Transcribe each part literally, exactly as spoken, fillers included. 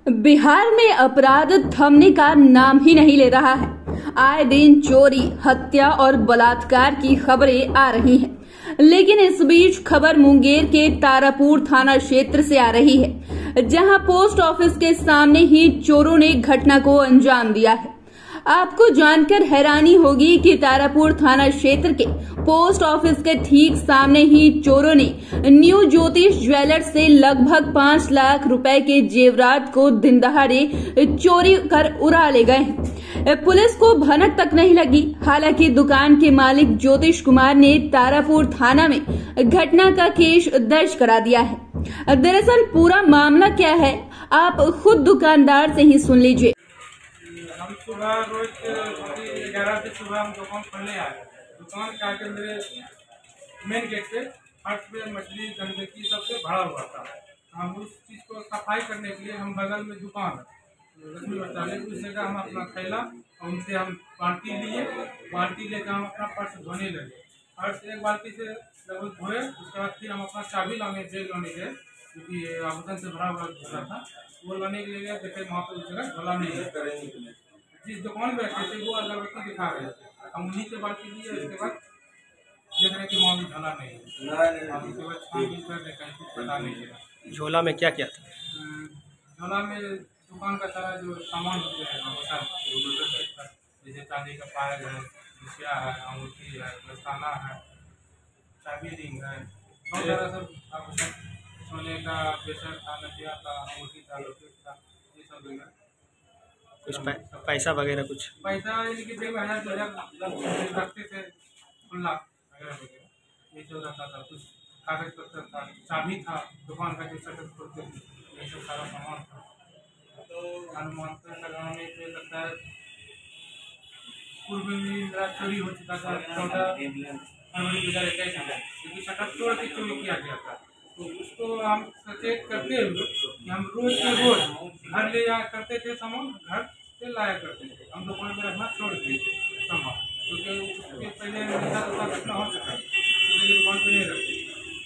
बिहार में अपराध थमने का नाम ही नहीं ले रहा है। आए दिन चोरी, हत्या और बलात्कार की खबरें आ रही हैं, लेकिन इस बीच खबर मुंगेर के तारापुर थाना क्षेत्र से आ रही है, जहां पोस्ट ऑफिस के सामने ही चोरों ने घटना को अंजाम दिया है। आपको जानकर हैरानी होगी कि तारापुर थाना क्षेत्र के पोस्ट ऑफिस के ठीक सामने ही चोरों ने न्यू ज्योतिष ज्वेलर्स से लगभग पांच लाख रुपए के जेवरात को दिन दहाड़े चोरी कर उड़ा ले गए। पुलिस को भनक तक नहीं लगी। हालांकि दुकान के मालिक ज्योतिष कुमार ने तारापुर थाना में घटना का केस दर्ज करा दिया है। दरअसल पूरा मामला क्या है, आप खुद दुकानदार से ही सुन लीजिए। हम सुबह रोज ग्यारह से सुबह हम दुकान खोलने आए। दुकान के आगे मेरे मेन गेट पे फर्श पे मछली गंदगी सबसे भरा हुआ था। हम उस चीज़ को सफाई करने के लिए हम बगल में दुकान लक्ष्मी वस्त्रालय उस जगह हम अपना थैला और उनसे हम बाल्टी लिए। बाल्टी लेकर हम अपना फर्श धोने लगे। फर्श एक बाल्टी से लगभग धोए, उसके बाद फिर हम अपना चाबी लाने जेल लाने गए, क्योंकि आभूषण से भरा हुआ झोला था। वो लाने के लिए गए, देखे वहाँ पर उस जगह झोला नहीं है। जिस दुकान में बैठे थे वो अगरबत्ती दिखा रहे थे। हम उन्हीं से बाल्टी लिए, उसके बाद देख रहे कि वहाँ भी झोला नहीं है। हम उसके बाद छानबीन कर रहे, कहीं कुछ पता नहीं चला। झोला में क्या क्या था? झोला में दुकान का सारा जो सामान होता है होता है, जैसे चांदी का पायल है, रुपया है, अंगूठी है, दस्ताना है, चाबी रिंग है, बहुत सारा सब आभूषण, सोने का प्रेशर था, नथिया था, अंगूठी था, लॉकेट था, ये सब है। कुछ पैसा वगैरह कुछ पैसा इनके जेब में हजार दो हजार रखते थे, खुला वगैरह वगैरह ये सब रहता था। कुछ कागज पत्र था, चाबी था, दुकान का जो शटर खोलते थे, ये सब सारा सामान था। तो अनुमान लगाने पे लगता है पूर्व में मेरा चोरी हो चुका था चौदह फरवरी दो हजार इक्कीस में, क्योंकि शटर तोड़ के चोरी किया गया था। तो उसको हम सचेत करते हुए कि हम रोज के रोज घर ले जाया करते थे, सामान घर से लाया करते थे। हम दुकान में रखना छोड़ दिए थे सामान, क्योंकि उसके पहले घटना हो चुका है, इसलिए दुकान पर नहीं रखते।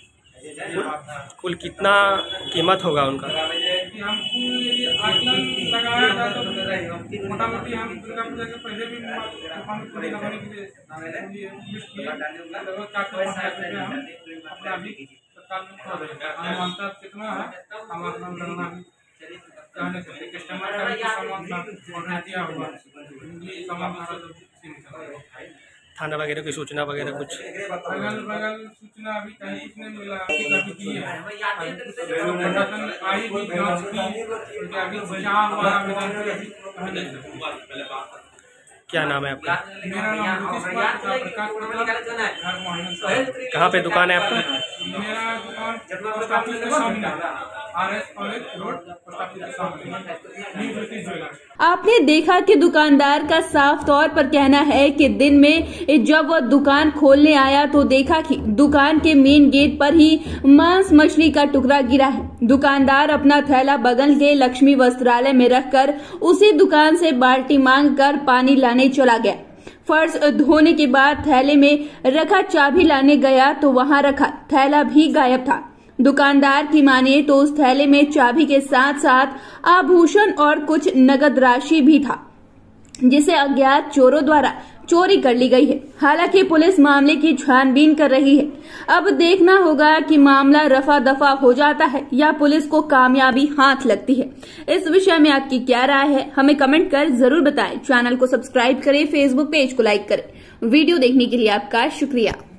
कुल कितना कीमत होगा उनका? कि हम कुल आठ लाख लगाया था, तो मोटा मोटी हम दुर्गा पूजा के पहले भी दुकान में पूरी लगाने के लिए लिस्ट किए, लगभग चार सौ पाँच लाख रुपये हम अपना भी तत्काल में खो रहे थे। हम मानता कितना है, हम अपना लगना भी चाहने थे। कस्टमर का भी सामान था ऑर्डर किया हुआ, ये सामान हमारा सब सीमित है। थाना वगैरह की सूचना वगैरह कुछ? बगल बगल सूचना अभी कहीं कुछ नहीं मिला। अभी की है प्रशासन आई भी जांच की, क्योंकि अभी जहाँ हुआ आवेदन अभी कहीं नहीं। क्या नाम है आपका? मेरा नाम ज्योतिष कुमार प्रकाश प्रकाश घर मोहन। कहाँ पे दुकान है आपका? मेरा दुकान पोस्ट ऑफिस के सामने, R S college road, post office के सामने, न्यू ज्योतिष ज्वेलर्स। आपने देखा कि दुकानदार का साफ तौर पर कहना है कि दिन में जब वह दुकान खोलने आया तो देखा कि दुकान के मेन गेट पर ही मांस मछली का टुकड़ा गिरा है। दुकानदार अपना थैला बगल के लक्ष्मी वस्त्रालय में रखकर उसी दुकान से बाल्टी मांगकर पानी लाने चला गया। फर्श धोने के बाद थैले में रखा चाबी लाने गया तो वहां रखा थैला भी गायब था। दुकानदार की माने तो उस थैले में चाबी के साथ साथ आभूषण और कुछ नगद राशि भी था, जिसे अज्ञात चोरों द्वारा चोरी कर ली गई है। हालांकि पुलिस मामले की छानबीन कर रही है। अब देखना होगा कि मामला रफा दफा हो जाता है या पुलिस को कामयाबी हाथ लगती है। इस विषय में आपकी क्या राय है, हमें कमेंट कर जरूर बताएं। चैनल को सब्सक्राइब करें, फेसबुक पेज को लाइक करें। वीडियो देखने के लिए आपका शुक्रिया।